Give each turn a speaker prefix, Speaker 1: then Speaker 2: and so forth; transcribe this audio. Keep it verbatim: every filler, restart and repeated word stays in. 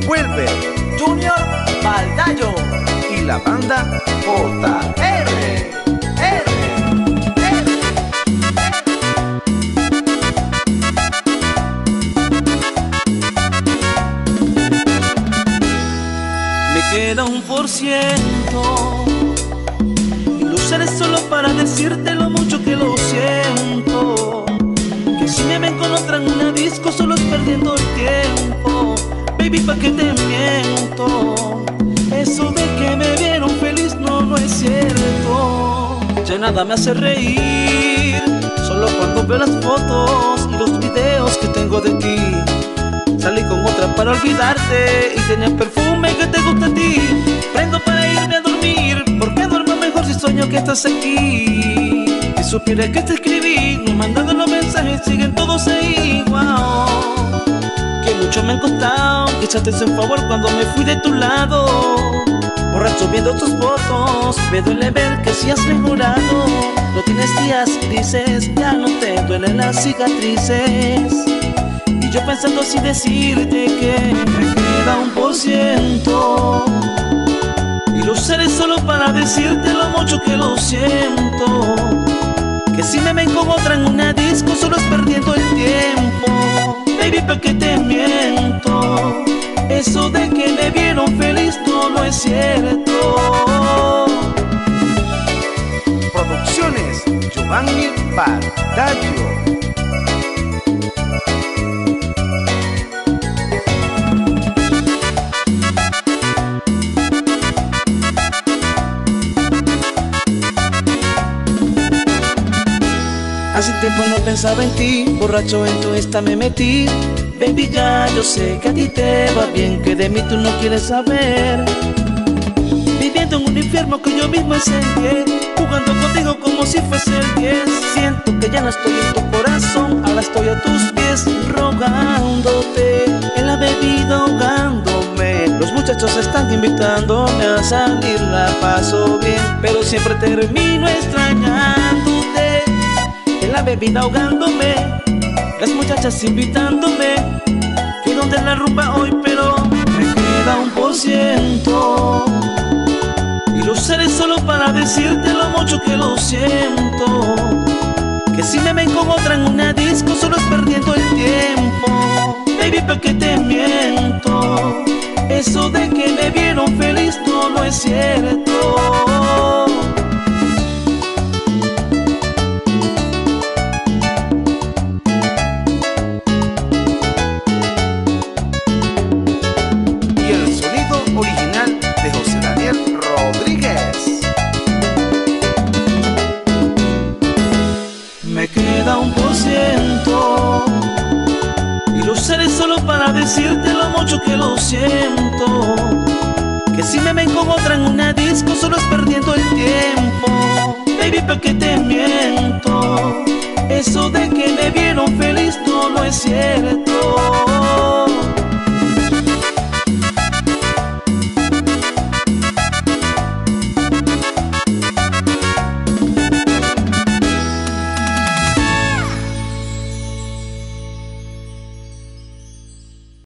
Speaker 1: Vuelve Junior Baldayo y la banda J R.
Speaker 2: Queda un por ciento y lo usaré solo para decirte lo mucho que lo siento. Que si me ven con otra en una disco solo es perdiendo el tiempo. Baby, ¿pa' qué te miento? Eso de que me vieron feliz no, no es cierto. Ya nada me hace reír, solo cuando veo las fotos y los videos que tengo de ti. Salí con otra para olvidarte y tenía perfume que te gusta a ti. Prendo para irme a dormir, porque duermo mejor si sueño que estás aquí. Si supieras que te escribí, no mandando los mensajes, siguen todos ahí. Wow, que mucho me han costado que echaste en favor cuando me fui de tu lado. Borracho viendo tus fotos, me duele ver que si has mejorado. No tienes días grises, ya no te duelen las cicatrices. Y yo pensando así decirte que me queda un por ciento y lo usaré solo para decirte lo mucho que lo siento. Que si me ven con otra en una disco solo es perdiendo el tiempo. Baby, ¿pa' qué te miento? Eso de que me vieron feliz no, no es cierto.
Speaker 1: Producciones Giovanni Baldayo.
Speaker 2: Hace tiempo no pensaba en ti, borracho en tu esta me metí. Baby, ya yo sé que a ti te va bien, que de mí tú no quieres saber. Viviendo en un infierno que yo mismo enseñé, jugando contigo como si fuese el diez. Siento que ya no estoy en tu corazón, ahora estoy a tus pies rogándote. En la bebida ahogándome, los muchachos están invitándome a salir, la paso bien, pero siempre termino extrañándote. En la bebida ahogándome, las muchachas invitándome, que donde la rumba hoy, pero me queda un por ciento y lo usaré solo para decirte lo mucho que lo siento. Que si me ven con otra en una disco solo es perdiendo el tiempo. Baby, ¿pa' qué te miento? Eso de que me vieron feliz no, no es cierto.
Speaker 1: Original de José Daniel Rodríguez.
Speaker 2: Me queda un por ciento y lo usaré solo para decirte lo mucho que lo siento. Que si me ven con otra en una disco solo es perder